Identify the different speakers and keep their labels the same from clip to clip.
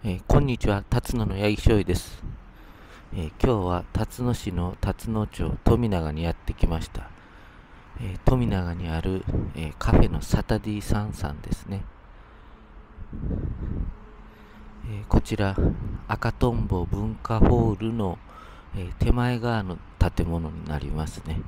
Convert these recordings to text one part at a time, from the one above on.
Speaker 1: こんにちは、辰野の八木醤油です。今日は辰野市の辰野町富永にやってきました。富永にある、カフェのサタディサンさんですね。こちら赤とんぼ文化ホールの、手前側の建物になりますね。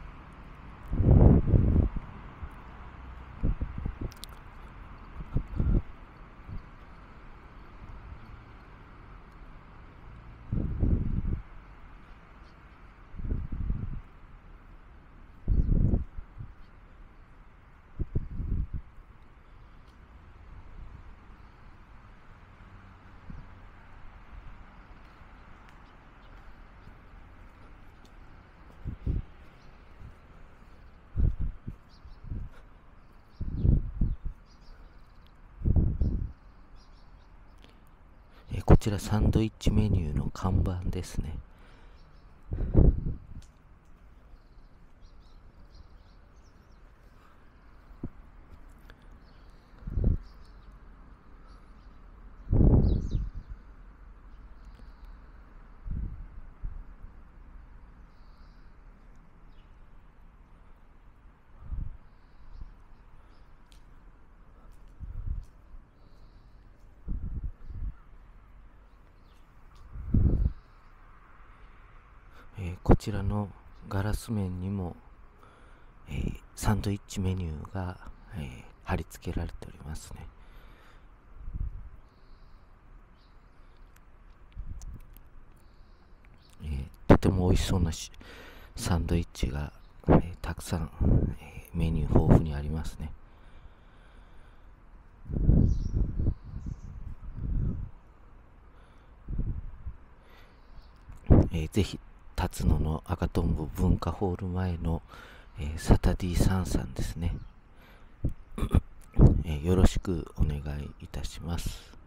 Speaker 1: こちらサンドイッチメニューの看板ですね。こちらのガラス面にも、サンドイッチメニューが、貼り付けられておりますね。とても美味しそうなサンドイッチが、たくさん、メニュー豊富にありますね。ぜひ辰野の赤とんぼ文化ホール前の、サタディサンさんですね。よろしくお願いいたします。